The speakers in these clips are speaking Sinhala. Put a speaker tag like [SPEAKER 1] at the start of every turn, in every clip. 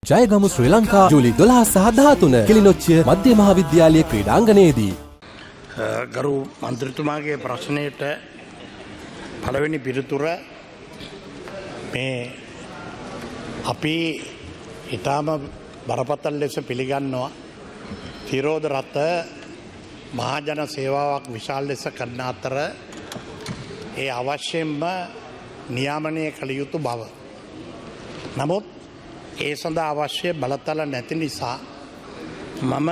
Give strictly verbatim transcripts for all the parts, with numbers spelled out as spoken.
[SPEAKER 1] ජයගමු ශ්‍රී ලංකා ජූලි දොළහ සහ දහතුන කිලිනොච්චිය මධ්‍ය මහාවිද්‍යාලයේ ක්‍රීඩාංගණයේදී.
[SPEAKER 2] ගරු මන්ත්‍රීතුමාගේ ප්‍රශ්නයට පළවෙනි පිළිතුර මේ අපි ඊටම බරපතල ලෙස පිළිගන්නවා තිරෝධ රථ මහජන සේවාවක් විශාල ලෙස කරන අතර ඒ අවශ්‍යයෙන්ම නියාමනය කළ යුතු බව. නමුත් ඒ සඳහා අවශ්‍ය බලතල නැති නිසා මම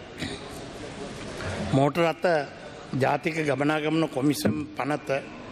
[SPEAKER 2] මෝටර රථ ජාතික ගමනාගමන කොමිසම් පනත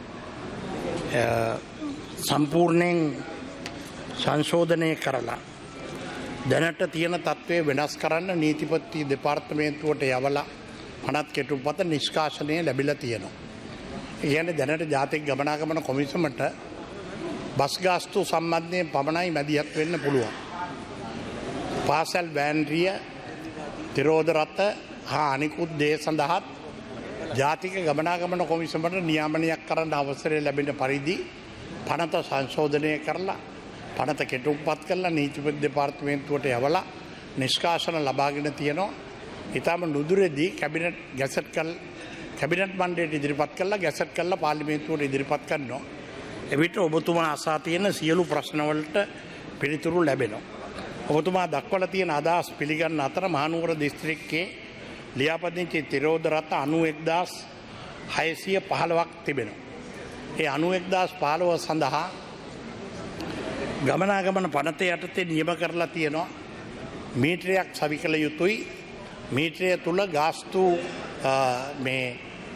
[SPEAKER 2] සම්පූර්ණයෙන් සංශෝධනය කරලා දැනට තියෙන තත්ත්වය වෙනස් කරන්න නීතිපති දෙපාර්තමේන්තුවට යවලා පනත් කෙටුපත නිෂ්කාශනය ලැබිලා තියෙනවා. ඒ කියන්නේ දැනට ජාතික ගමනාගමන කොමිසමට බස් ගාස්තු සම්බන්ධයෙන් පමණයි මැදිහත් වෙන්න පුළුවන්. පාසල් වෑන් රිය තිරෝධ රථ හා අනිකුත් දේ සඳහාත් ජාතික ගමනාගමන කොමිසමට නියාමනයක් කරන්න අවසරය ලැබෙන පරිදි පනත සංශෝධනය කරලා පනත කෙටුම්පත් කරලා නීතිපති දෙපාර්තමේන්තුවට යවලා නිෂ්කාශන ලබාගෙන තියෙනවා. ඊටම නුදුරේදී කැබිනට් ගැසට් කල් කැබිනට් මණ්ඩලයට ඉදිරිපත් කළා ගැසට් කරලා පාර්ලිමේන්තුවට ඉදිරිපත් කරනවා. එවිට ඔබතුමා අසා තියෙන සියලු ප්‍රශ්නවලට පිළිතුරු ලැබෙනවා. ඔබතුමා දක්වලා තියෙන අදහස් පිළිගන්න අතර මහනුවර දිස්ත්‍රික්කයේ ලියාපදිංචි තිරෝධ රථ අනූඑක් හදාස් හයසිය පහළොවක් තිබෙනවා. ඒ අනූඑක් හදාස් පහළොව සඳහා ගමනාගමන පනත යටතේ නියම කරලා තියෙනවා මීටරයක් සවි කළ යුතුයි. මීටරය තුල ගාස්තු මේ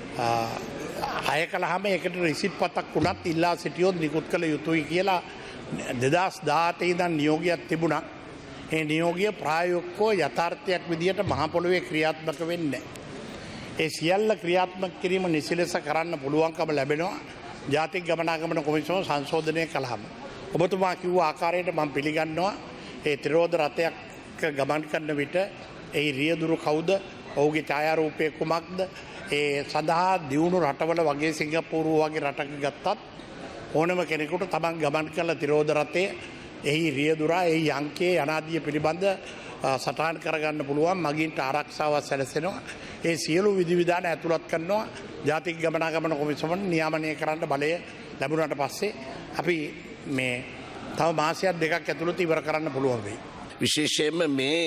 [SPEAKER 2] අය කළාම ඒකට රිසිට් පතක් උනත් ඉල්ලා සිටියොත් නිකුත් කළ යුතුයි කියලා දෙදහස් දාහතේ ඉඳන් නියෝගයක් තිබුණා. ඒ නියෝගය ප්‍රායෝගිකව යථාර්ථයක් විදියට මහ පොළොවේ ක්‍රියාත්මක වෙන්නේ නැහැ. ඒ සියල්ල ක්‍රියාත්මක කිරීම නිසි ලෙස කරන්න පුළුවන්කම ලැබෙනවා ජාතික ගමනාගමන කොමිසම සංශෝධනය කළාම. ඔබතුමා කිව්ව ආකාරයට මම පිළිගන්නවා ඒ තිරෝධ රථයක් ගමන් කරන විට ඒ රියදුරු කවුද? ඔහුගේ ඡායාරූපය කුමක්ද? ඒ සඳහා දියුණු රටවල වගේ සිංගප්පූරුව වගේ රටක ගත්තත් ඕනම කෙනෙකුට තමන් ගමන් කළ තිරෝධ රථයේ එහි රියදුරා එහි අංකයේ අනාදිය පිළිබඳ සටහන් කරගන්න පුළුවන්. මගින්ට ආරක්ෂාවක් සැලසෙනවා. ඒ සියලු විධිවිධාන ඇතුළත් කරනවා ජාතික ගමනාගමන කොමිසමට නියාමනය කරන්න බලය ලැබුණාට පස්සේ අපි මේ තව මාසයක් දෙකක් ඇතුළත ඉවර කරන්න පුළුවන් වෙයි.
[SPEAKER 3] විශේෂයෙන්ම මේ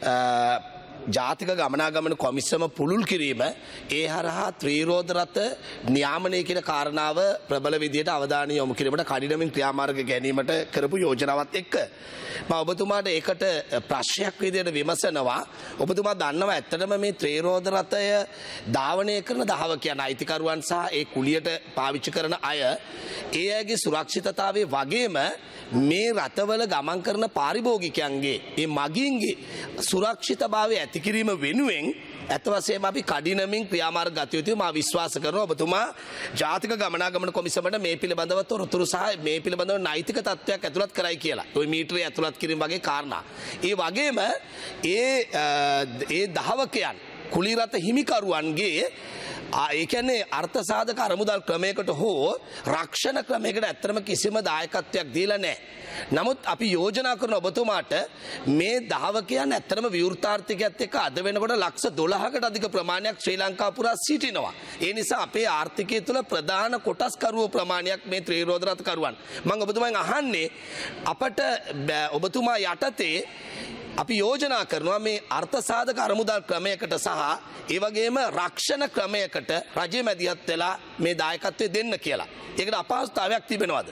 [SPEAKER 3] ජාතික ගමනාගමන කොමිසම පුළුල් කිරීම ඒ හරහා ත්‍රිරෝධ රථ නියාමනය කියන කාරණාව ප්‍රබල විදියට අවධානය යොමු කිරීමට කඩිනමින් ක්‍රියාමාර්ග ගැනීමට කරපු යෝජනාවත් එක්ක මම ඔබතුමාට ඒකට ප්‍රශ්නයක් විදියට විමසනවා. ඔබතුමා දන්නවා ඇත්තටම මේ ත්‍රිරෝධ රථය ධාවනය කරන දහවකයන් අයිතිකරුවන් සහ ඒ කුලියට පාවිච්චි කරන අය ඒ අයගේ සුරක්ෂිතතාවයේ වගේම මේ රථවල ගමන් කරන පාරිභෝගිකයන්ගේ ඒ මගීන්ගේ සුරක්ෂිතභාවය ඇති කිරීම වෙනුවෙන් ඇත්ත වශයෙන්ම අපි කඩිනමින් ක්‍රියාමාර්ග ගත යුතුයි. මා විශ්වාස කරනවා ඔබතුමා ජාතික ගමනාගමන කොමිසමට මේ පිළිබඳව තොරතුරු සහ මේ පිළිබඳව නෛතික තත්ත්වයක් ඇතුළත් කරයි කියලා. ওই මීටරය ඇතුළත් කිරීම වගේ කාරණා. ඒ වගේම ඒ ඒ දහවකයන් කුලි රථ හිමිකරුවන්ගේ ඒ කියන්නේ අර්ථ සාධක අරමුදල් ක්‍රමයකට හෝ රක්ෂණ ක්‍රමයකට ඇත්තටම කිසිම දායකත්වයක් දීලා නැහැ. නමුත් අපි යෝජනා කරන ඔබතුමාට මේ දහවකයන් ඇත්තටම විවෘතාර්ථිකයත් එක්ක අද වෙනකොට ලක්ෂ දොළහකට අධික ප්‍රමාණයක් ශ්‍රී ලංකාව පුරා සිටිනවා. ඒ නිසා අපේ ආර්ථිකය තුළ ප්‍රධාන කොටස් කරුවෝ ප්‍රමාණයක් මේ ත්‍රිරෝධ රථ කරුවන්. මම ඔබතුමාගෙන් අහන්නේ අපට ඔබතුමා යටතේ අපි යෝජනා කරනවා මේ අර්ථ සාධක අරමුදල් ක්‍රමයකට සහ ඒ වගේම රක්ෂණ ක්‍රමයකට රජය මැදිහත් වෙලා මේ දායකත්වය දෙන්න කියලා. ඒකට අපහසුතාවයක් තිබෙනවද?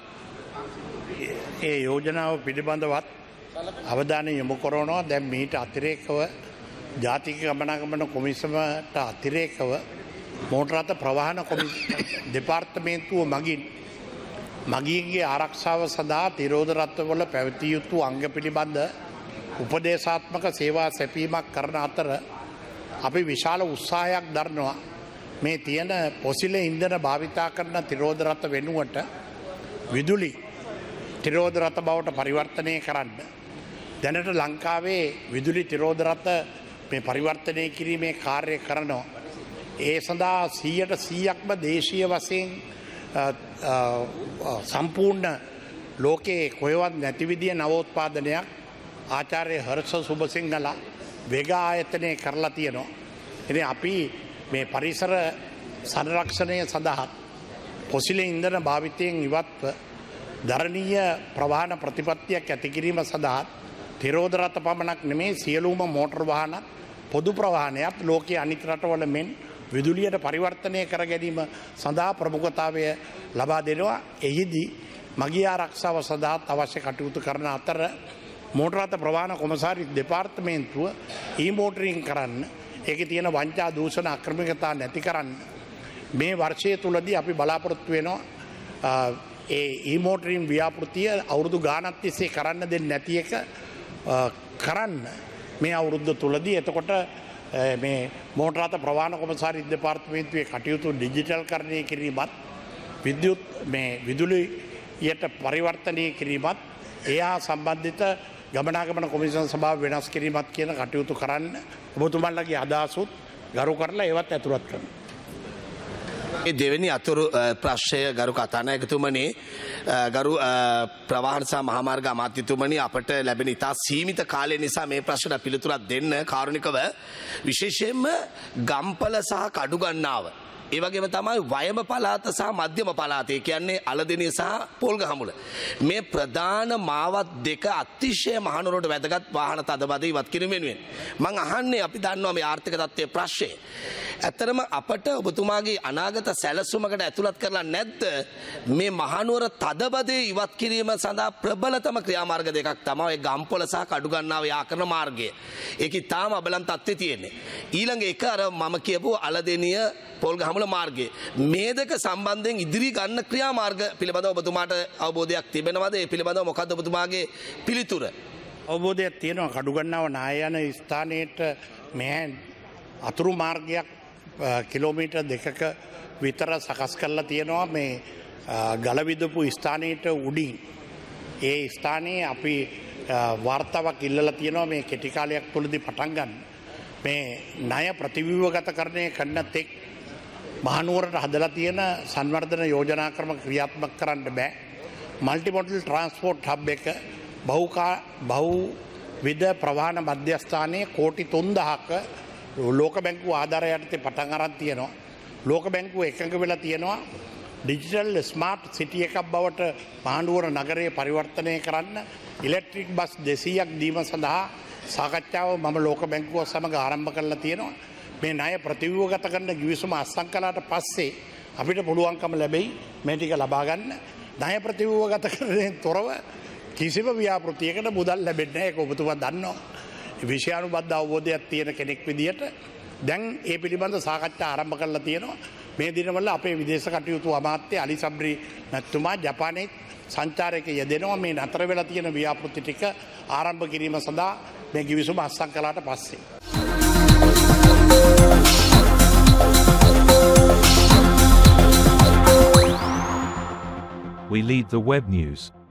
[SPEAKER 2] ඒ යෝජනාව පිළිබඳවත් අවධානය යොමු කරනවා. දැන් මීට අතිරේකව ජාතික ගමනාගමන කොමිසමට අතිරේකව මෝටර රථ ප්‍රවාහන දෙපාර්තමේන්තුව මගින් මගීන්ගේ ආරක්ෂාව සඳහා තිරෝධ රථවල පැවතිය යුතු අංග පිළිබඳ උපදේශාත්මක සේවා සැපීමක් කරන අතර අපි විශාල උත්සාහයක් දරනවා මේ තියෙන පොසිල ඉන්ධන භාවිතා කරන තිරෝධ රථ වෙනුවට විදුලි තිරෝධ රථ බවට පරිවර්තනය කරන්න. දැනට ලංකාවේ විදුලි තිරෝධ රථ මේ පරිවර්තනය කිරීමේ කාර්ය කරනවා. ඒ සඳහා සීයට සීයක්ම දේශීය වශයෙන් සම්පූර්ණ ලෝකයේ කොහෙවත් නැති විදිය නවෝත්පාදනයක් ආචාර්ය හර්ෂ සුබසිංහලා වෙගා ආයතනය කරලා තියෙනවා. ඉතින් අපි මේ පරිසර සංරක්ෂණය සඳහා පොසිල ඉන්ධන භාවිතයෙන් ඉවත්ව දරණීය ප්‍රවාහන ප්‍රතිපත්තියක් ඇති කිරීම සඳහා තිරෝධ රථ පමණක් නෙමේ සියලුම මෝටර් වාහන පොදු ප්‍රවාහනයත් ලෝකයේ අනිත් රටවල මෙන් විදුලියට පරිවර්තනය කර ගැනීම සඳහා ප්‍රමුඛතාවය ලබා දෙනවා. එහිදී මගී ආරක්ෂාව සඳහා අවශ්‍ය කටයුතු කරන අතර මෝටර් රථ ප්‍රවාහන කොමසාරිස් දෙපාර්තමේන්තුව ඊ-මෝටරින් කරන්න, ඒකේ තියෙන වංචා දූෂණ අක්‍රමිකතා නැති කරන්න මේ වර්ෂය තුලදී අපි බලාපොරොත්තු වෙනවා. ඒ ඊ-මෝටරින් ව්‍යාපෘතිය අවුරුදු ගානක් තිස්සේ කරන්න දෙන්නේ නැති එක කරන්න මේ අවුරුද්ද තුලදී. එතකොට මේ මෝටර් රථ ප්‍රවාහන කොමසාරිස් දෙපාර්තමේන්තුවේ කටයුතු ඩිජිටල් කරණය කිරීමත් විද්‍යුත් මේ විදුලියට පරිවර්තනය කිරීමත් එයා සම්බන්ධිත ගමනාගමන කොමිසම් සභාව වෙනස් කිරීමත් කියන කටයුතු කරන්න ඔබතුමන්ලගේ අදහසුත් ගරු කරලා ඒවත් ඇතුළත් කරනවා.
[SPEAKER 3] ඒ දෙවෙනි අතුරු ප්‍රශ්නය ගරු කතානායකතුමනි, ගරු ප්‍රවාහන සහ මහාමාර්ග අමාත්‍යතුමනි, අපට ලැබෙන ඉතා සීමිත කාලය නිසා මේ ප්‍රශ්නට පිළිතුරක් දෙන්න කාරුණිකව විශේෂයෙන්ම ගම්පල සහ කඩුගන්නාව, ඒ වගේම තමයි වයඹ පළාත සහ මධ්‍යම පළාතේ කියන්නේ අලදෙණිය සහ පොල්ගහමුල, මේ ප්‍රධාන මාවත් දෙක අතිශය මහනුවරට වැදගත් වාහන තදබද ඉවත් කිරීම වෙනුවෙන් මම අහන්නේ, අපි දන්නවා මේ ආර්ථික තත්ත්වයේ ප්‍රශ්නය. ඇත්තරම අපට ඔබතුමාගේ අනාගත සැලසුමකට ඇතුළත් කරලා නැද්ද මේ මහනුවර තදබදේ ඉවත් කිරීම සඳහා ප්‍රබලතම ක්‍රියාමාර්ග දෙකක් තමයි ගම්පොළ සහ කඩුගන්නාව යා කරන මාර්ගය. ඒක තාම අබලන් තත්ත්වයේ තියෙන්නේ. ඊළඟ එක අර මම කියපු අලදෙණිය පොල්ගහමුල මාර්ගය. මේ දෙක සම්බන්ධයෙන් ඉදිරි ගන්න ක්‍රියාමාර්ග පිළිබඳව ඔබතුමාට අවබෝධයක් තිබෙනවද? ඒ පිළිබඳව මොකද්ද ඔබතුමාගේ පිළිතුර?
[SPEAKER 2] අවබෝධයක් තියෙනවා. කඩුගන්නාව නායන ස්ථානයේට මේ අතුරු මාර්ගයක් කිලෝමීටර් දෙකක විතර සකස් කරලා තියෙනවා මේ ගල විදපු ස්ථානයට උඩින්. ඒ ස්ථානයේ අපි වාර්තාවක් ඉල්ලලා තියෙනවා මේ කෙටි කාලයක් තුළදී පටන් ගන්න. මේ ණය ප්‍රතිව්‍යුහගත කරණය කරන තෙක් මහනුවරට හදලා තියෙන සංවර්ධන යෝජනා ක්‍රම ක්‍රියාත්මක කරන්න බෑ. මල්ටි මොඩල් ට්‍රාන්ස්පෝර්ට් හබ් එක බහුකා බහුවිධ ප්‍රවාහන මධ්‍යස්ථානයේ කෝටි තුන්දහක ලෝක බැංකුව ආධාරය යටතේ පටන් අරන් තියෙනවා. ලෝක බැංකුව එකඟ වෙලා තියෙනවා ඩිජිටල් ස්මාර්ට් සිටි එකක් බවට මහනුවර නගරය පරිවර්තනය කරන්න ඉලෙක්ට්‍රික් බස් දෙසීයක් දීම සඳහා සාකච්ඡාව මම ලෝක බැංකුව සමග ආරම්භ කරලා තියෙනවා. මේ ණය ප්‍රතිව්‍යුහගත කරන ගිවිසුම අත්සන් කළාට පස්සේ අපිට පුළුවන්කම ලැබෙයි මේ ටික ලබා ගන්න. ණය ප්‍රතිව්‍යුහගත කරණයෙන් තොරව කිසිම ව්‍යාපෘතියකට මුදල් ලැබෙන්නේ නැහැ. ඒක ඔබතුමා දන්නවා. විෂයානුබද්ධ අවබෝධයක් තියෙන කෙනෙක් විදිහට දැන් ඒ පිළිබඳ සාකච්ඡා ආරම්භ කරලා තියෙනවා. මේ දිනවල අපේ විදේශ කටයුතු අමාත්‍ය අලි සබ්රි මැතිතුමා ජපානයේ සංචාරයක යෙදෙනවා මේ නතර වෙලා තියෙන ව්‍යාපෘති ටික ආරම්භ කිරීම සඳහා මේ ගිවිසුම අත්සන් කළාට පස්සේ.
[SPEAKER 4] We lead the web news.